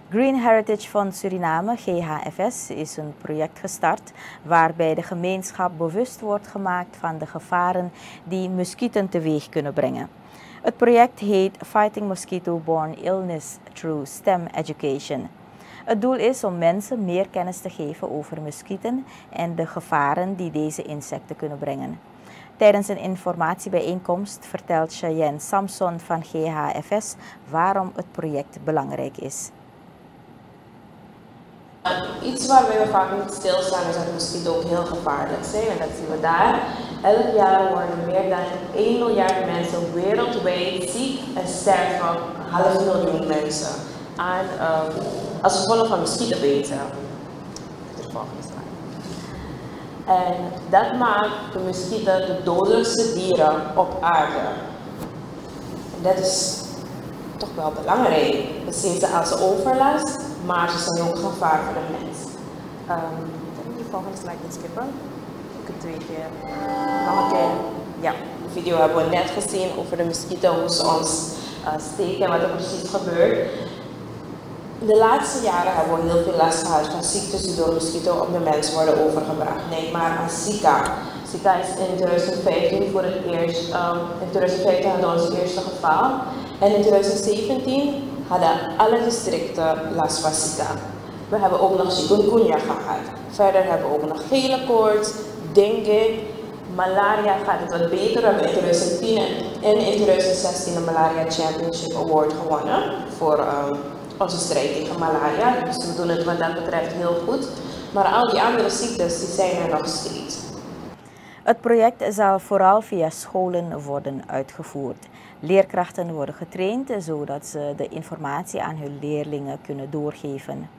Green Heritage van Suriname, GHFS, is een project gestart waarbij de gemeenschap bewust wordt gemaakt van de gevaren die muskieten teweeg kunnen brengen. Het project heet Fighting Mosquito-Borne Illness Through STEM Education. Het doel is om mensen meer kennis te geven over muskieten en de gevaren die deze insecten kunnen brengen. Tijdens een informatiebijeenkomst vertelt Cheyenne Samson van GHFS waarom het project belangrijk is. Iets waarbij we vaak niet stilstaan is dat mosquito's ook heel gevaarlijk zijn en dat zien we daar. Elk jaar worden meer dan 1 miljard mensen wereldwijd ziek en sterven 500.000 mensen aan als gevolg van mosquitobeten. En dat maakt de mosquito de dodelijkste dieren op aarde. En dat is toch wel belangrijk. We zien ze als overlast, maar ze zijn ook gevaar voor de mens. Kan je de volgende slide skippen? Ik heb 2 keer. Nog een keer. Ja, de video hebben we net gezien over de mosquito, hoe ze ons steken en wat er precies gebeurt. In de laatste jaren hebben we heel veel last gehad van ziektes die door mosquito op de mens worden overgebracht. Denk maar aan Zika. Zika is in 2015 voor het eerst, in 2015 hadden we ons eerste geval. En in 2017 hadden alle districten last van Zika. We hebben ook nog chikungunya gehad. Verder hebben we ook nog gele koorts, dengue, malaria gaat het wat beter. We hebben in 2010 en in 2016 de Malaria Championship Award gewonnen voor onze strijd tegen malaria. Dus we doen het wat dat betreft heel goed. Maar al die andere ziektes die zijn er nog steeds. Het project zal vooral via scholen worden uitgevoerd. Leerkrachten worden getraind zodat ze de informatie aan hun leerlingen kunnen doorgeven.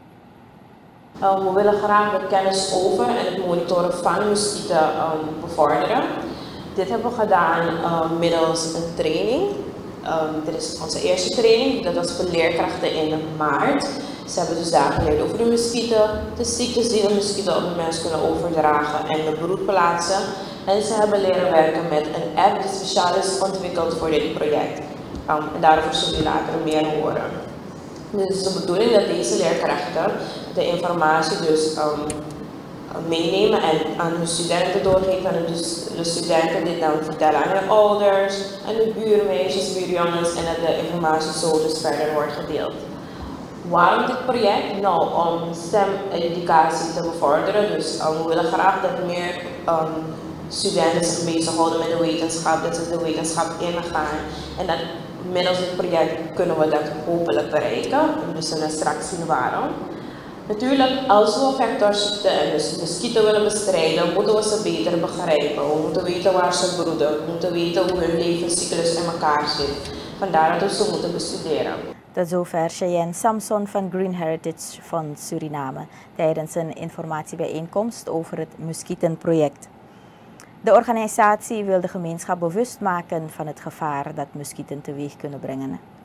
We willen graag de kennis over en het monitoren van muskieten bevorderen. Dit hebben we gedaan middels een training. Dit is onze eerste training, dat was voor leerkrachten in maart. Ze hebben dus daar geleerd over de muskieten, de ziektes die de muskieten op de mens kunnen overdragen en de broedplaatsen. En ze hebben leren werken met een app die speciaal is ontwikkeld voor dit project. En daarover zullen jullie later meer horen. Dus het is de bedoeling dat deze leerkrachten de informatie dus meenemen en aan hun studenten doorgeven. En dus de studenten dit dan vertellen aan hun ouders, aan de buurmeisjes, buurjongens en dat de informatie zo dus verder wordt gedeeld. Waarom dit project? Nou, om STEM-educatie te bevorderen. Dus we willen graag dat meer studenten zich bezighouden met de wetenschap, dat ze de wetenschap ingaan. En dat middels dit project kunnen we dat hopelijk bereiken. We zullen straks zien waarom. Natuurlijk, als we vectorziekten en dus mosquito willen bestrijden, moeten we ze beter begrijpen. We moeten weten waar ze broeden. We moeten weten hoe hun levenscyclus in elkaar zit. Vandaar dat we ze moeten bestuderen. Tot zover Cheyenne Samson van Green Heritage van Suriname tijdens een informatiebijeenkomst over het muskietenproject. De organisatie wil de gemeenschap bewust maken van het gevaar dat muskieten teweeg kunnen brengen.